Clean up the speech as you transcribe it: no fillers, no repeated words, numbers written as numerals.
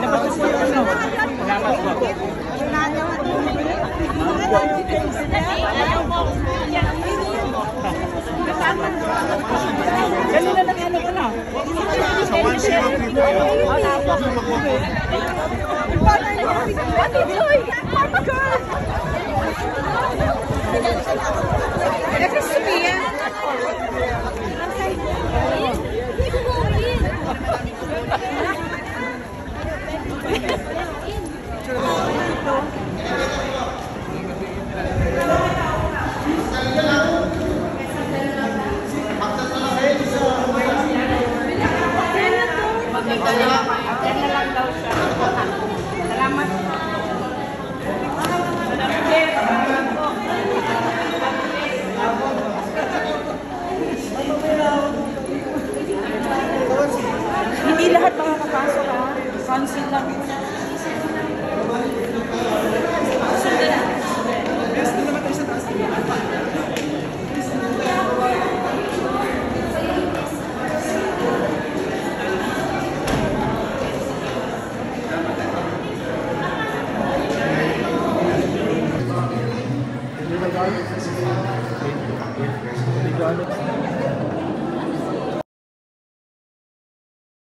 Kanina nag-ano ka na? Sa 103 po yun. What are you doing? Mama girl! This is Sophia. Hindi lahat makakapasok ha. Cancel lang. Regalo.